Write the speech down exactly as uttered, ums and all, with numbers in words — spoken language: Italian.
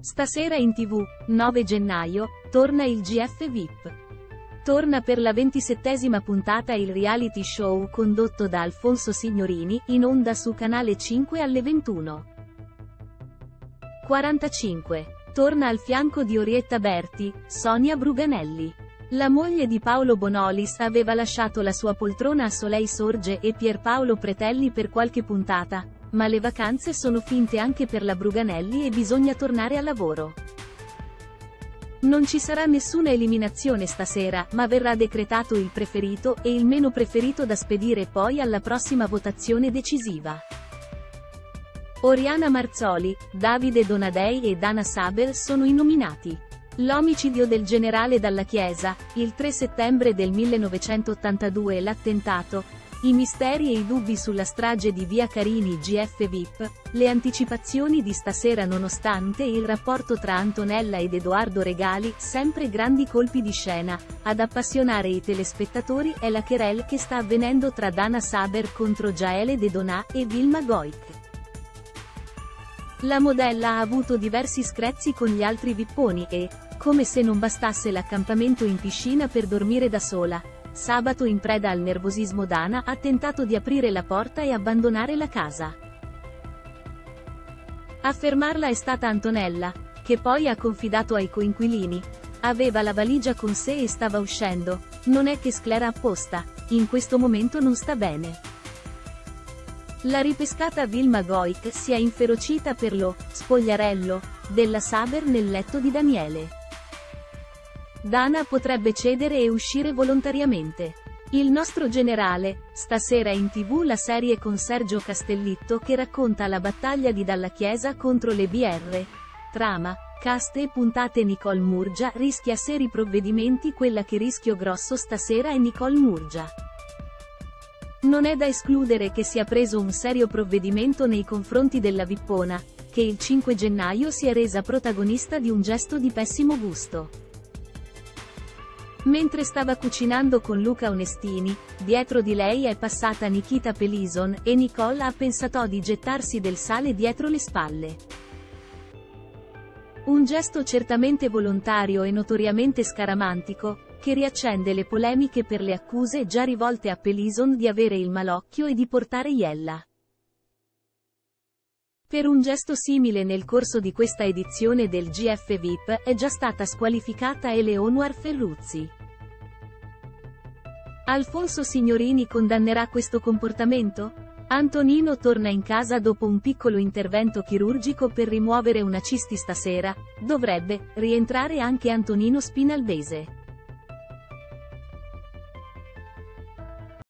Stasera in tivù, nove gennaio, torna il G F V I P. Torna per la ventisettesima puntata il reality show condotto da Alfonso Signorini, in onda su Canale cinque alle ventuno e quarantacinque. Torna al fianco di Orietta Berti, Sonia Bruganelli. La moglie di Paolo Bonolis aveva lasciato la sua poltrona a Soleil Sorge e Pierpaolo Pretelli per qualche puntata, ma le vacanze sono finte anche per la Bruganelli e bisogna tornare al lavoro. Non ci sarà nessuna eliminazione stasera, ma verrà decretato il preferito e il meno preferito da spedire poi alla prossima votazione decisiva. Oriana Marzoli, Davide Donadei e Dana Saber sono i nominati. L'omicidio del generale Dalla Chiesa, il tre settembre del millenovecentottantadue e l'attentato, i misteri e i dubbi sulla strage di via Carini G F V I P, le anticipazioni di stasera nonostante il rapporto tra Antonella ed Edoardo Regali, sempre grandi colpi di scena, ad appassionare i telespettatori è la querelle che sta avvenendo tra Dana Saber contro Gaele De Donà e Vilma Goik. La modella ha avuto diversi screzi con gli altri vipponi e, come se non bastasse l'accampamento in piscina per dormire da sola, sabato in preda al nervosismo Dana ha tentato di aprire la porta e abbandonare la casa. A fermarla è stata Antonella, che poi ha confidato ai coinquilini. Aveva la valigia con sé e stava uscendo, non è che sclera apposta, in questo momento non sta bene. La ripescata Vilma Goik si è inferocita per lo spogliarello della Saber nel letto di Daniele. Dana potrebbe cedere e uscire volontariamente. Il nostro generale, stasera in tivù la serie con Sergio Castellitto che racconta la battaglia di Dalla Chiesa contro le B R. Trama, cast e puntate. Nicole Murgia rischia seri provvedimenti. Quella che rischio grosso stasera è Nicole Murgia. Non è da escludere che sia preso un serio provvedimento nei confronti della vippona, che il cinque gennaio si è resa protagonista di un gesto di pessimo gusto. Mentre stava cucinando con Luca Onestini, dietro di lei è passata Nikita Pelison, e Nicole ha pensato di gettarsi del sale dietro le spalle. Un gesto certamente volontario e notoriamente scaramantico, che riaccende le polemiche per le accuse già rivolte a Pelison di avere il malocchio e di portare iella. Per un gesto simile nel corso di questa edizione del G F V I P è già stata squalificata Eleonora Ferruzzi. Alfonso Signorini condannerà questo comportamento? Antonino torna in casa dopo un piccolo intervento chirurgico per rimuovere una cisti. Stasera dovrebbe rientrare anche Antonino Spinalbese.